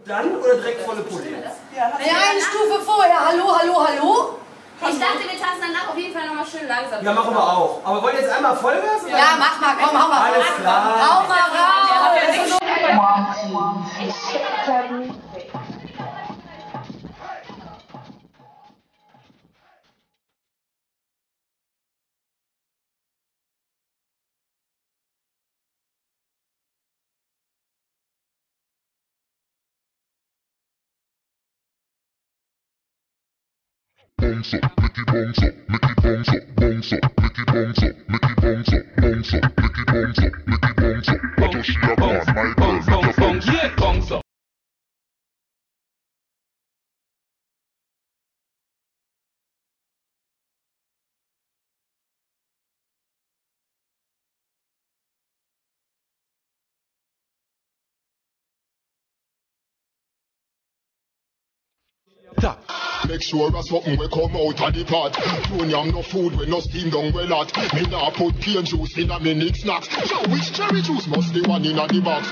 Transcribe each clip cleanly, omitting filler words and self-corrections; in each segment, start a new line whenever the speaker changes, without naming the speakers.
Dann oder direkt volle Pulle?
Ja, eine Stufe vorher. Hallo, hallo, hallo?
Ich dachte, wir tanzen danach auf jeden Fall nochmal schön langsam.
Ja, machen wir auch. Aber wollt ihr jetzt einmal Vollgas? Oder?
Ja, mach mal, komm, hau mal.
Alles klar.
Hau mal raus.
Bounce up, make it bounce up, make it bounce up, bounce up, make it bounce up, make it bounce up, bounce up, make it bounce up, make it bounce up. What does she have on, my girl? Make it bounce, yeah, bounce up.
Make sure as something will come out of the pot. Don't yam no food when no steam down well hot. Me nah put cane juice in a me Nick snacks. So which cherry juice must be one in a the box?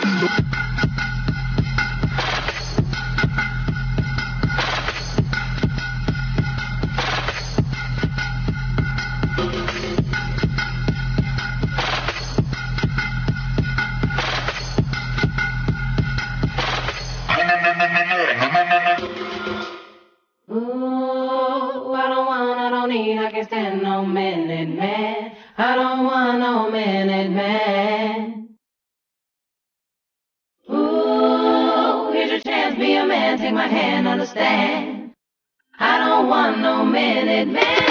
Ooh, I don't need, I can't stand no minute man. I don't want no minute man. Ooh, here's your chance, be a man, take my hand, understand. I don't want no minute man.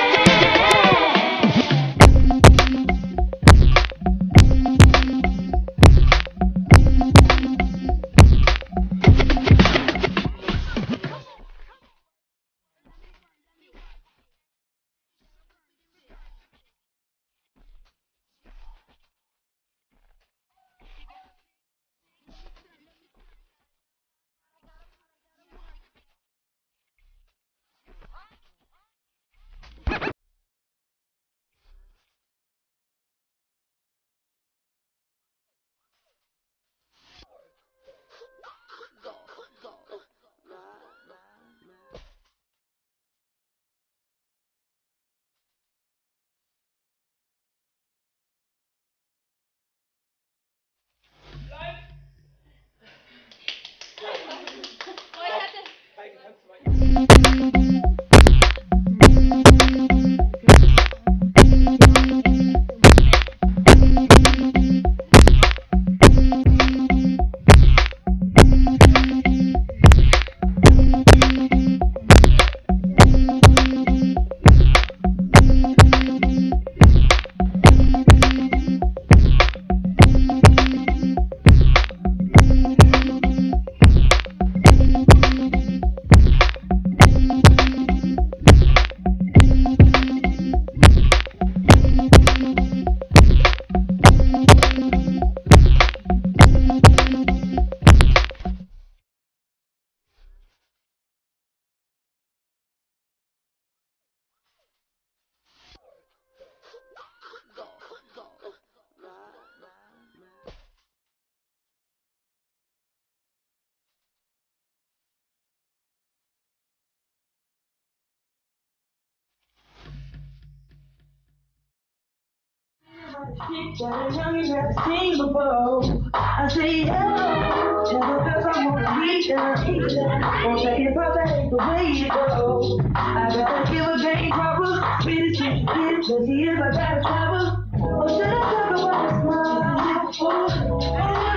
That young you never seen before. I say hello, tell the girls I'm gonna reach down. Won't take it for that, the way you go. I gotta give a game proper, really take it, cause he is I gotta travel. Or should I talk about a smile?